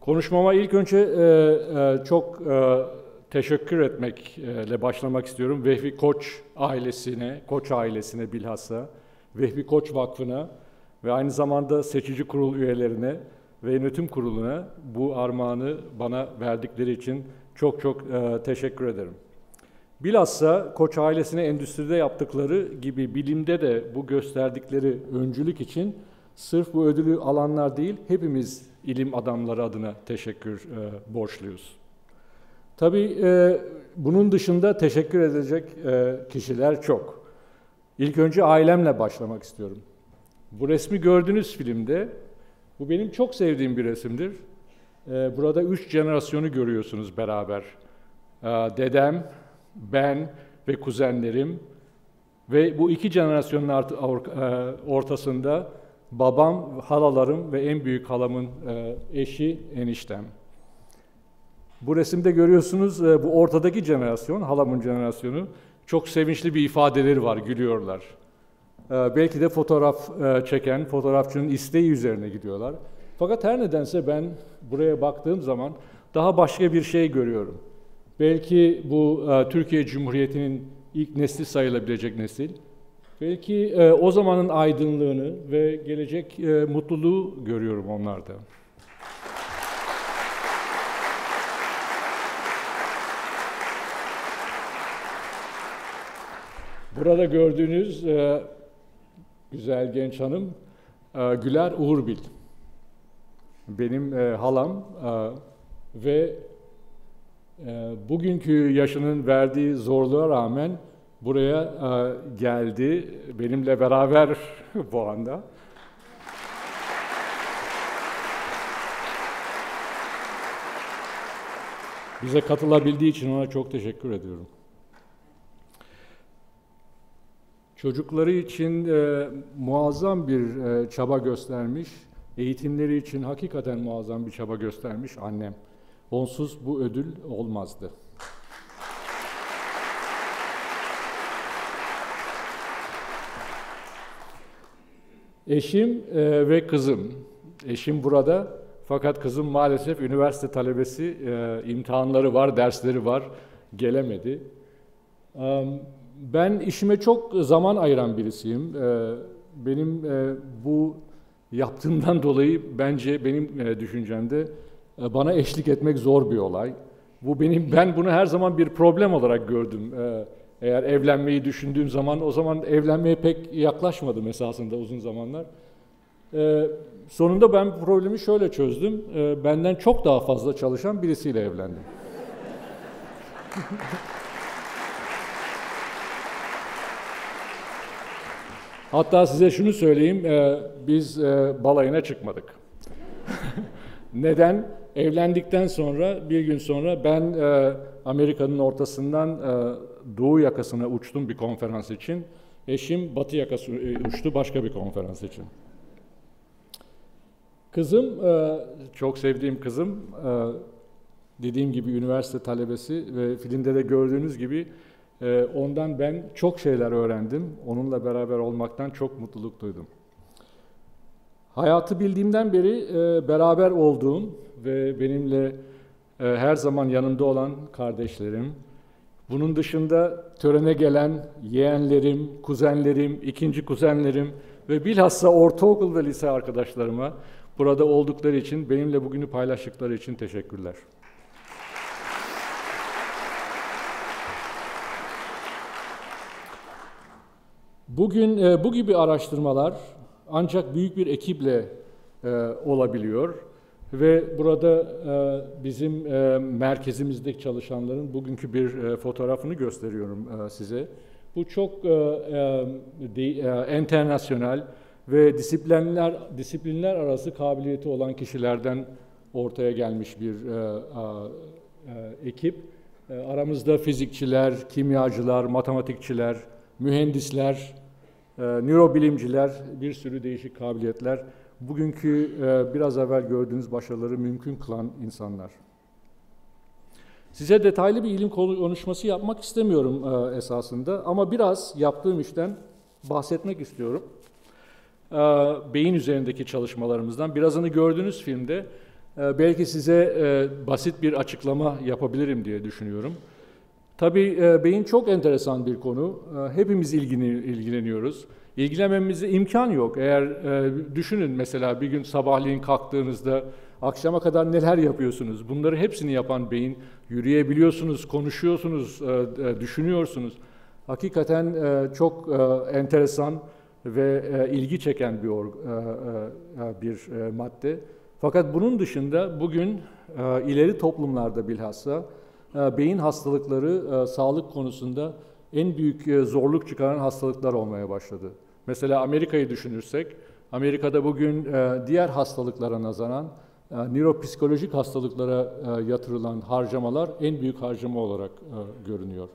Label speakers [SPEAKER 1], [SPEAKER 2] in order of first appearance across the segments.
[SPEAKER 1] Konuşmama ilk önce çok teşekkür etmekle başlamak istiyorum. Vehbi Koç ailesine, Koç ailesine bilhassa, Vehbi Koç Vakfı'na ve aynı zamanda seçici kurul üyelerine ve yönetim kuruluna bu armağanı bana verdikleri için çok teşekkür ederim. Bilhassa Koç ailesine endüstride yaptıkları gibi bilimde de bu gösterdikleri öncülük için sırf bu ödülü alanlar değil, hepimiz ilim adamları adına teşekkür borçluyuz. Tabii bunun dışında teşekkür edecek kişiler çok. İlk önce ailemle başlamak istiyorum. Bu resmi gördüğünüz filmde, bu benim çok sevdiğim bir resimdir. Burada 3 jenerasyonu görüyorsunuz beraber. Dedem, ben ve kuzenlerim ve bu 2 jenerasyonun ortasında babam, halalarım ve en büyük halamın eşi, eniştem. Bu resimde görüyorsunuz bu ortadaki jenerasyon, halamın jenerasyonu, çok sevinçli bir ifadeleri var, gülüyorlar. Belki de fotoğraf çeken, fotoğrafçının isteği üzerine gidiyorlar. Fakat her nedense ben buraya baktığım zaman daha başka bir şey görüyorum. Belki bu Türkiye Cumhuriyeti'nin ilk nesli sayılabilecek nesil. Belki o zamanın aydınlığını ve gelecek mutluluğu görüyorum onlarda. Burada gördüğünüz güzel genç hanım Güler Uğurbil. Benim halam ve bugünkü yaşının verdiği zorluğa rağmen buraya geldi, benimle beraber bu anda. Bize katılabildiği için ona çok teşekkür ediyorum. Çocukları için muazzam bir çaba göstermiş, eğitimleri için hakikaten muazzam bir çaba göstermiş annem. Onsuz bu ödül olmazdı. Eşim ve kızım. Eşim burada fakat kızım maalesef üniversite talebesi, imtihanları var, dersleri var, gelemedi. Ben işime çok zaman ayıran birisiyim. Benim bu yaptığımdan dolayı bence benim düşüncemde bana eşlik etmek zor bir olay. Ben bunu her zaman bir problem olarak gördüm. Eğer evlenmeyi düşündüğüm zaman, o zaman evlenmeye pek yaklaşmadım esasında uzun zamanlar. Sonunda ben bu problemi şöyle çözdüm. Benden çok daha fazla çalışan birisiyle evlendim. Hatta size şunu söyleyeyim, biz balayına çıkmadık. Neden? Evlendikten sonra, bir gün sonra ben Amerika'nın ortasından doğu yakasına uçtum bir konferans için. Eşim batı yakasına uçtu başka bir konferans için. Kızım, çok sevdiğim kızım, dediğim gibi üniversite talebesi ve filmde de gördüğünüz gibi ondan ben çok şeyler öğrendim. Onunla beraber olmaktan çok mutluluk duydum. Hayatı bildiğimden beri beraber olduğum ve benimle her zaman yanımda olan kardeşlerim, bunun dışında törene gelen yeğenlerim, kuzenlerim, ikinci kuzenlerim ve bilhassa ortaokul ve lise arkadaşlarıma burada oldukları için, benimle bugünü paylaştıkları için teşekkürler. Bugün bu gibi araştırmalar ancak büyük bir ekiple olabiliyor ve burada bizim merkezimizdeki çalışanların bugünkü bir fotoğrafını gösteriyorum size. Bu çok internasyonel ve disiplinler arası kabiliyeti olan kişilerden ortaya gelmiş bir ekip. Aramızda fizikçiler, kimyacılar, matematikçiler, mühendisler, nörobilimciler, bir sürü değişik kabiliyetler, bugünkü biraz evvel gördüğünüz başarıları mümkün kılan insanlar. Size detaylı bir ilim konuşması yapmak istemiyorum esasında ama biraz yaptığım işten bahsetmek istiyorum. Beyin üzerindeki çalışmalarımızdan. Birazını gördüğünüz filmde Belki size basit bir açıklama yapabilirim diye düşünüyorum. Tabii beyin çok enteresan bir konu. Hepimiz ilgileniyoruz. İlgilenmemize imkan yok. Eğer düşünün mesela bir gün sabahleyin kalktığınızda akşama kadar neler yapıyorsunuz? Bunları hepsini yapan beyin. Yürüyebiliyorsunuz, konuşuyorsunuz, düşünüyorsunuz. Hakikaten çok enteresan ve ilgi çeken bir madde. Fakat bunun dışında bugün ileri toplumlarda bilhassa beyin hastalıkları sağlık konusunda en büyük zorluk çıkaran hastalıklar olmaya başladı. Mesela Amerika'yı düşünürsek, Amerika'da bugün diğer hastalıklara nazaran nöropsikolojik hastalıklara yatırılan harcamalar en büyük harcama olarak görünüyor.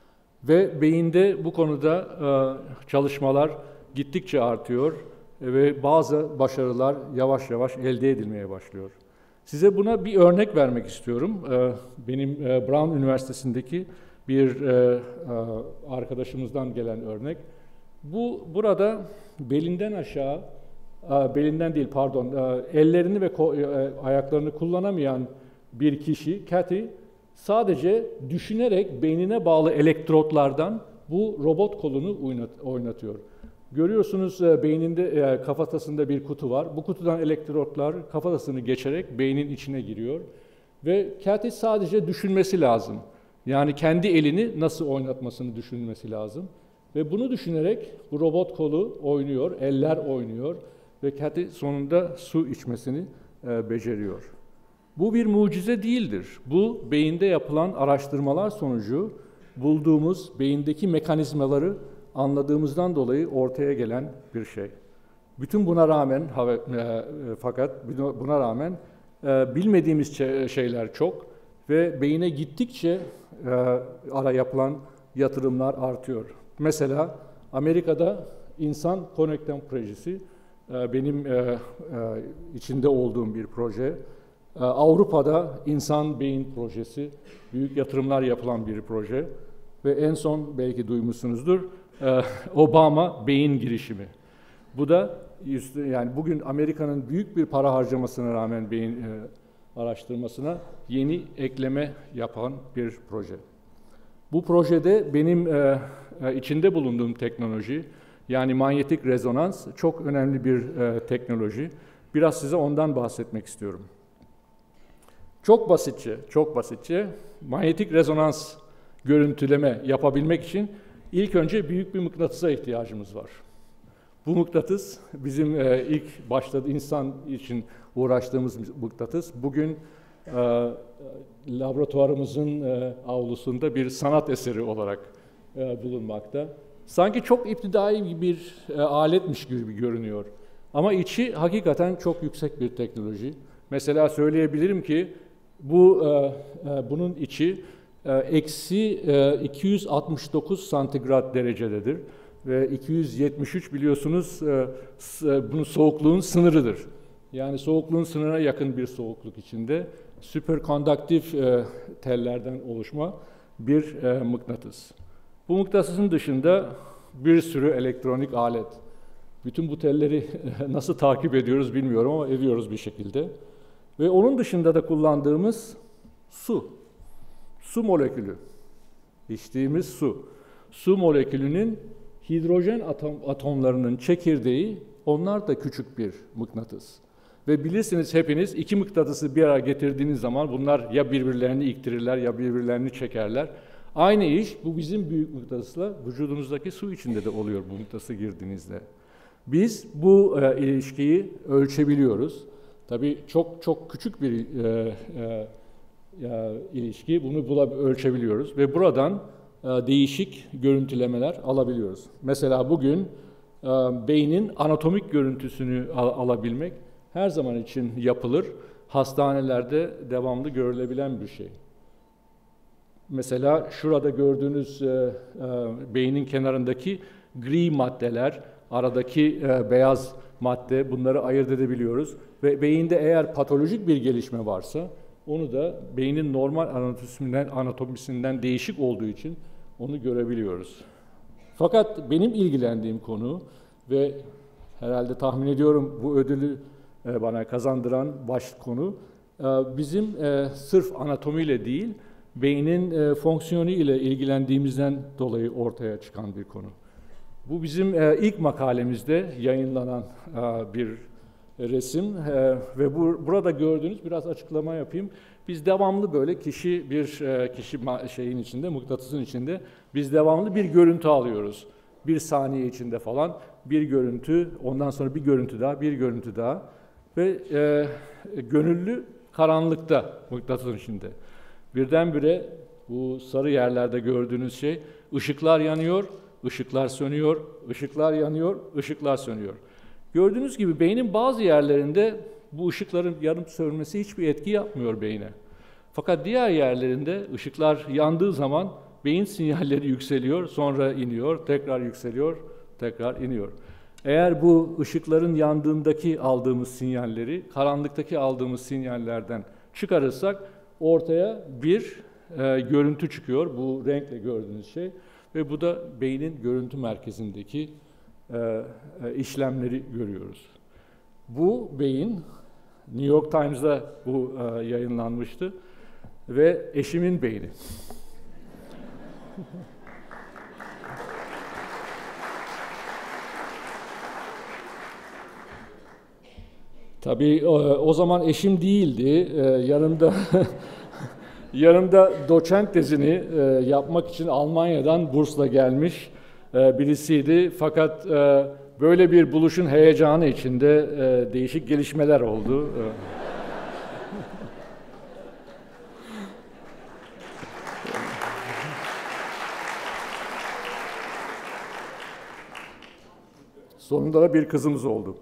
[SPEAKER 1] Ve beyinde bu konuda çalışmalar gittikçe artıyor ve bazı başarılar yavaş yavaş elde edilmeye başlıyor. Size buna bir örnek vermek istiyorum. Benim Brown Üniversitesi'ndeki bir arkadaşımızdan gelen örnek. Burada belinden aşağı, belinden değil pardon, ellerini ve ayaklarını kullanamayan bir kişi, Kathy, sadece düşünerek beynine bağlı elektrotlardan bu robot kolunu oynatıyor. Görüyorsunuz beyninde, kafatasında bir kutu var. Bu kutudan elektrotlar kafatasını geçerek beynin içine giriyor. Ve Kathy sadece düşünmesi lazım. Yani kendi elini nasıl oynatmasını düşünmesi lazım. Ve bunu düşünerek bu robot kolu oynuyor, eller oynuyor. Ve Kathy sonunda su içmesini beceriyor. Bu bir mucize değildir. Bu beyinde yapılan araştırmalar sonucu bulduğumuz beyindeki mekanizmaları anladığımızdan dolayı ortaya gelen bir şey. Bütün buna rağmen fakat buna rağmen bilmediğimiz şeyler çok ve beyine gittikçe yapılan yatırımlar artıyor. Mesela Amerika'da İnsan Connect'ten projesi benim içinde olduğum bir proje. Avrupa'da İnsan Beyin Projesi, büyük yatırımlar yapılan bir proje ve en son belki duymuşsunuzdur, Obama beyin girişimi. Bu da yani bugün Amerika'nın büyük bir para harcamasına rağmen beyin araştırmasına yeni ekleme yapan bir proje. Bu projede benim içinde bulunduğum teknoloji, yani manyetik rezonans çok önemli bir teknoloji. Biraz size ondan bahsetmek istiyorum. Çok basitçe manyetik rezonans görüntüleme yapabilmek için ilk önce büyük bir mıknatısa ihtiyacımız var. Bu mıknatıs bizim ilk başta insan için uğraştığımız mıknatıs. Bugün laboratuvarımızın avlusunda bir sanat eseri olarak bulunmakta. Sanki çok iptidai bir aletmiş gibi görünüyor. Ama içi hakikaten çok yüksek bir teknoloji. Mesela söyleyebilirim ki bunun içi eksi 269 santigrat derecededir. Ve 273 biliyorsunuz bunun soğukluğun sınırıdır. Yani soğukluğun sınırına yakın bir soğukluk içinde süperkonduktif tellerden oluşma bir mıknatıs. Bu mıknatısın dışında bir sürü elektronik alet. Bütün bu telleri nasıl takip ediyoruz bilmiyorum ama ediyoruz bir şekilde. Ve onun dışında da kullandığımız su. Su molekülü. İçtiğimiz su. Su molekülünün hidrojen atomlarının çekirdeği, onlar da küçük bir mıknatıs. Ve bilirsiniz hepiniz iki mıknatısı bir araya getirdiğiniz zaman bunlar ya birbirlerini iktirirler ya birbirlerini çekerler. Aynı iş bu bizim büyük mıknatısla vücudunuzdaki su içinde de oluyor bu mıknatısı girdiğinizde. Biz bu ilişkiyi ölçebiliyoruz. Tabii çok küçük bir ilişki, bunu ölçebiliyoruz ve buradan değişik görüntülemeler alabiliyoruz. Mesela bugün beynin anatomik görüntüsünü alabilmek her zaman için yapılır. Hastanelerde devamlı görülebilen bir şey. Mesela şurada gördüğünüz beynin kenarındaki gri maddeler, aradaki beyaz madde, bunları ayırt edebiliyoruz. Ve beyinde eğer patolojik bir gelişme varsa, onu da beynin normal anatomisinden değişik olduğu için onu görebiliyoruz. Fakat benim ilgilendiğim konu ve herhalde tahmin ediyorum bu ödülü bana kazandıran baş konu, bizim sırf anatomiyle değil, beynin fonksiyonu ile ilgilendiğimizden dolayı ortaya çıkan bir konu. Bu bizim ilk makalemizde yayınlanan bir resim ve burada gördüğünüz, biraz açıklama yapayım. Biz devamlı böyle kişi şeyin içinde, mıknatısın içinde biz devamlı bir görüntü alıyoruz. Bir saniye içinde falan bir görüntü, ondan sonra bir görüntü daha, bir görüntü daha ve gönüllü karanlıkta mıknatısın içinde. Birdenbire bu sarı yerlerde gördüğünüz şey, ışıklar yanıyor, ışıklar sönüyor, ışıklar yanıyor, ışıklar sönüyor. Gördüğünüz gibi beynin bazı yerlerinde bu ışıkların yanıp sönmesi hiçbir etki yapmıyor beyne. Fakat diğer yerlerinde ışıklar yandığı zaman beyin sinyalleri yükseliyor, sonra iniyor, tekrar yükseliyor, tekrar iniyor. Eğer bu ışıkların yandığındaki aldığımız sinyalleri, karanlıktaki aldığımız sinyallerden çıkarırsak ortaya bir görüntü çıkıyor, bu renkle gördüğünüz şey. Ve bu da beynin görüntü merkezindeki işlemleri görüyoruz. Bu beyin, New York Times'da bu yayınlanmıştı ve eşimin beyni. Tabii o zaman eşim değildi, yanımda doçent tezini yapmak için Almanya'dan bursla gelmiş birisiydi. Fakat böyle bir buluşun heyecanı içinde değişik gelişmeler oldu. Sonunda da bir kızımız oldu.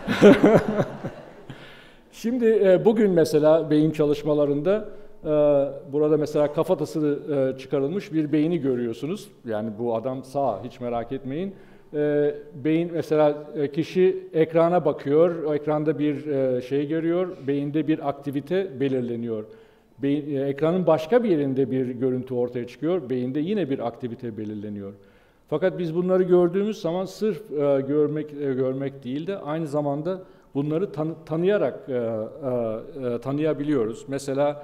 [SPEAKER 1] Şimdi bugün mesela beyin çalışmalarında burada mesela kafatası çıkarılmış bir beyni görüyorsunuz. Yani bu adam sağ, hiç merak etmeyin. Beyin mesela kişi ekrana bakıyor, o ekranda bir şey görüyor, beyinde bir aktivite belirleniyor. Ekranın başka bir yerinde bir görüntü ortaya çıkıyor, beyinde yine bir aktivite belirleniyor. Fakat biz bunları gördüğümüz zaman sırf görmek değil de aynı zamanda bunları tanıyarak tanıyabiliyoruz. Mesela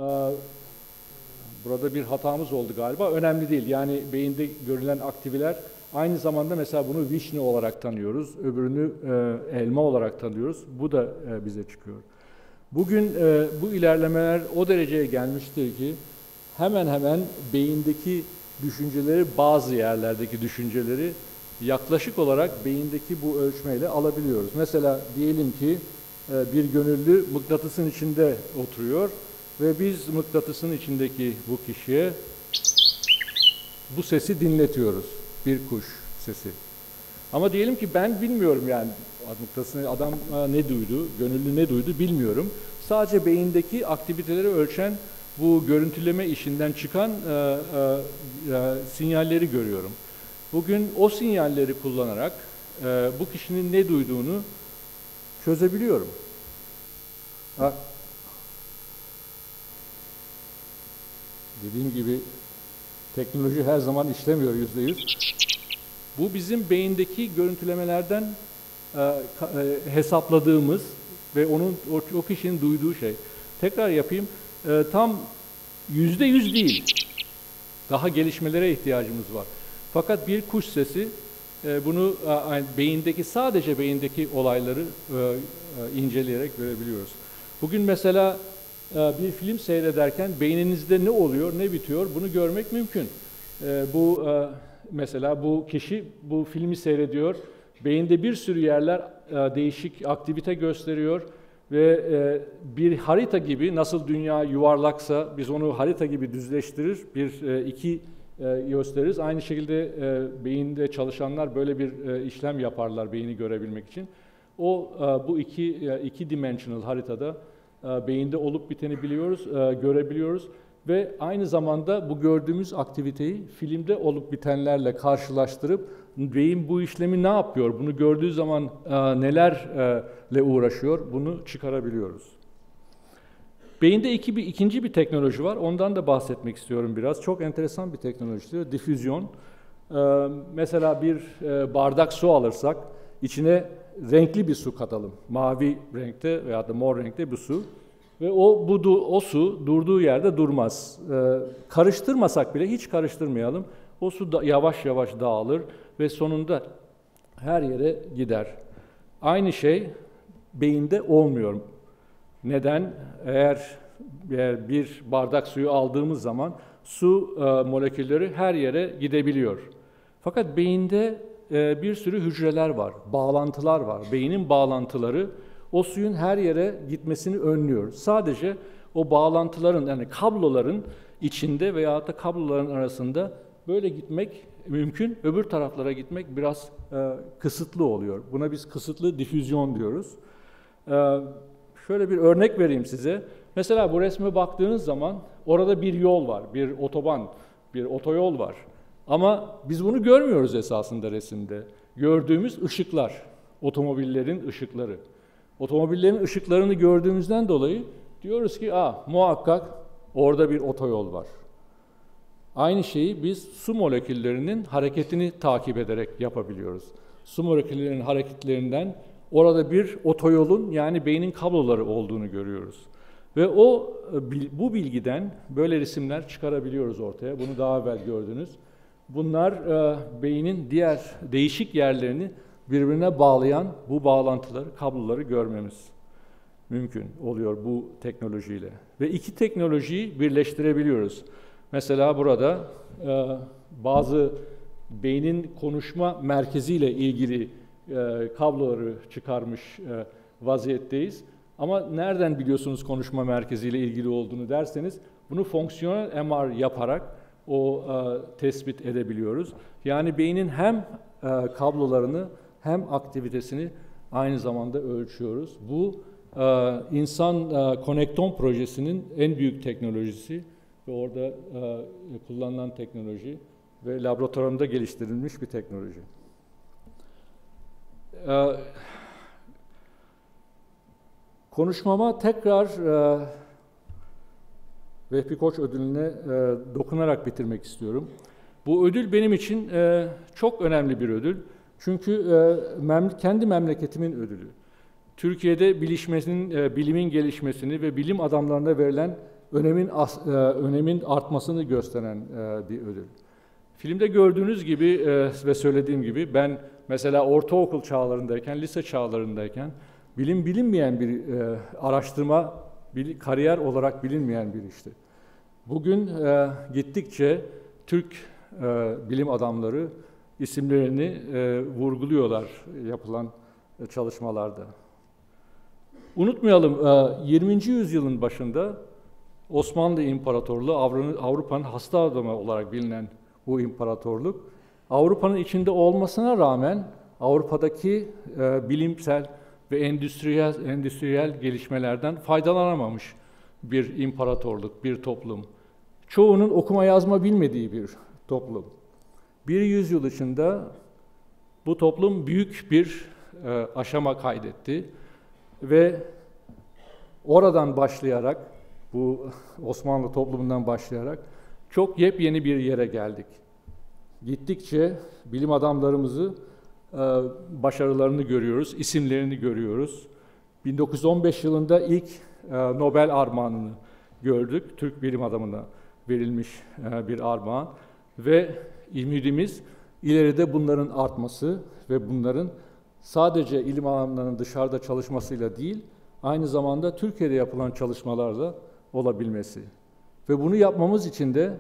[SPEAKER 1] burada bir hatamız oldu galiba. Önemli değil. Yani beyinde görülen aktiviteler aynı zamanda mesela bunu vişne olarak tanıyoruz. Öbürünü elma olarak tanıyoruz. Bu da bize çıkıyor. Bugün bu ilerlemeler o dereceye gelmiştir ki hemen hemen beyindeki düşünceleri, bazı yerlerdeki düşünceleri yaklaşık olarak beyindeki bu ölçmeyle alabiliyoruz. Mesela diyelim ki bir gönüllü mıknatısın içinde oturuyor ve biz mıknatısın içindeki bu kişiye bu sesi dinletiyoruz. Bir kuş sesi. Ama diyelim ki ben bilmiyorum yani mıknatısını adam ne duydu, gönüllü ne duydu bilmiyorum. Sadece beyindeki aktiviteleri ölçen bu görüntüleme işinden çıkan sinyalleri görüyorum. Bugün o sinyalleri kullanarak bu kişinin ne duyduğunu çözebiliyorum. Dediğim gibi teknoloji her zaman işlemiyor %100. Bu bizim beyindeki görüntülemelerden hesapladığımız ve o kişinin duyduğu şey. Tekrar yapayım. Tam %100 değil. Daha gelişmelere ihtiyacımız var. Fakat bir kuş sesi bunu sadece beyindeki olayları inceleyerek görebiliyoruz. Bugün mesela bir film seyrederken beyninizde ne oluyor, ne bitiyor bunu görmek mümkün. Mesela bu kişi bu filmi seyrediyor, beyinde bir sürü yerler değişik aktivite gösteriyor ve bir harita gibi nasıl dünya yuvarlaksa biz onu harita gibi düzleştirir, iki gösteririz. Aynı şekilde beyinde çalışanlar böyle bir işlem yaparlar beyni görebilmek için. Bu iki dimensional haritada beyinde olup biteni biliyoruz, görebiliyoruz ve aynı zamanda bu gördüğümüz aktiviteyi filmde olup bitenlerle karşılaştırıp beyin bu işlemi ne yapıyor, bunu gördüğü zaman nelerle uğraşıyor, bunu çıkarabiliyoruz. Beyinde ikinci bir teknoloji var, ondan da bahsetmek istiyorum biraz. Çok enteresan bir teknoloji, difüzyon. Mesela bir bardak su alırsak, içine renkli bir su katalım. Mavi renkte veya da mor renkte bir su. Ve o su durduğu yerde durmaz. Karıştırmasak bile, hiç karıştırmayalım. O su da yavaş yavaş dağılır ve sonunda her yere gider. Aynı şey beyinde olmuyor. Neden? Eğer bir bardak suyu aldığımız zaman su molekülleri her yere gidebiliyor. Fakat beyinde bir sürü hücreler var, bağlantılar var. Beynin bağlantıları o suyun her yere gitmesini önlüyor. Sadece o bağlantıların, yani kabloların içinde veya da kabloların arasında böyle gitmek mümkün. Öbür taraflara gitmek biraz kısıtlı oluyor. Buna biz kısıtlı difüzyon diyoruz. Şöyle bir örnek vereyim size. Mesela bu resme baktığınız zaman orada bir yol var, bir otoban, bir otoyol var. Ama biz bunu görmüyoruz esasında resimde. Gördüğümüz ışıklar, otomobillerin ışıkları. Otomobillerin ışıklarını gördüğümüzden dolayı diyoruz ki muhakkak orada bir otoyol var. Aynı şeyi biz su moleküllerinin hareketini takip ederek yapabiliyoruz. Su moleküllerinin hareketlerinden orada bir otoyolun, yani beynin kabloları olduğunu görüyoruz. Ve bu bilgiden böyle resimler çıkarabiliyoruz ortaya. Bunu daha evvel gördünüz. Bunlar beynin diğer değişik yerlerini birbirine bağlayan bu bağlantıları, kabloları görmemiz mümkün oluyor bu teknolojiyle. Ve iki teknolojiyi birleştirebiliyoruz. Mesela burada bazı beynin konuşma merkeziyle ilgili kabloları çıkarmış vaziyetteyiz. Ama nereden biliyorsunuz konuşma merkeziyle ilgili olduğunu derseniz, bunu fonksiyonel MR yaparak tespit edebiliyoruz. Yani beynin hem kablolarını hem aktivitesini aynı zamanda ölçüyoruz. Bu insan Konekton projesinin en büyük teknolojisi ve orada kullanılan teknoloji ve laboratuvarında geliştirilmiş bir teknoloji. Konuşmama tekrar Vehbi Koç ödülüne dokunarak bitirmek istiyorum. Bu ödül benim için çok önemli bir ödül. Çünkü kendi memleketimin ödülü. Türkiye'de bilimin gelişmesini ve bilim adamlarına verilen önemin artmasını gösteren bir ödül. Filmde gördüğünüz gibi ve söylediğim gibi ben mesela ortaokul çağlarındayken, lise çağlarındayken bilinmeyen bir araştırma, kariyer olarak bilinmeyen bir işti. Bugün gittikçe Türk bilim adamları isimlerini vurguluyorlar yapılan çalışmalarda. Unutmayalım, 20. yüzyılın başında Osmanlı İmparatorluğu, Avrupa'nın hasta adamı olarak bilinen bu imparatorluk, Avrupa'nın içinde olmasına rağmen Avrupa'daki bilimsel ve endüstriyel gelişmelerden faydalanamamış bir imparatorluk, bir toplum. Çoğunun okuma yazma bilmediği bir toplum. Bir yüzyıl içinde bu toplum büyük bir aşama kaydetti ve oradan başlayarak, bu Osmanlı toplumundan başlayarak çok yepyeni bir yere geldik. Gittikçe bilim adamlarımızı başarılarını görüyoruz, isimlerini görüyoruz. 1915 yılında ilk Nobel armağanını gördük. Türk bilim adamına verilmiş bir armağan ve ümidimiz ileride bunların artması ve bunların sadece ilim alanlarının dışarıda çalışmasıyla değil, aynı zamanda Türkiye'de yapılan çalışmalarla olabilmesi. Ve bunu yapmamız için de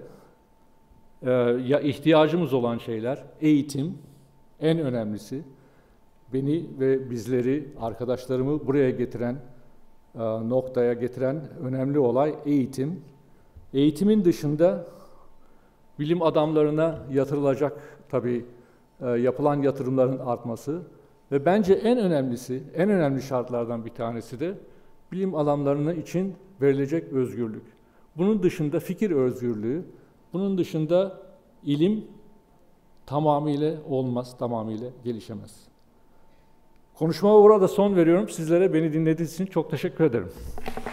[SPEAKER 1] ihtiyacımız olan şeyler, eğitim en önemlisi. Beni ve bizleri, arkadaşlarımı buraya getiren, noktaya getiren önemli olay eğitim. Eğitimin dışında bilim adamlarına yatırılacak tabii yapılan yatırımların artması ve bence en önemlisi, en önemli şartlardan bir tanesi de bilim adamlarına için verilecek özgürlük. Bunun dışında fikir özgürlüğü, bunun dışında ilim tamamıyla olmaz, tamamıyla gelişemez. Konuşmama burada son veriyorum. Sizlere beni dinlediğiniz için çok teşekkür ederim.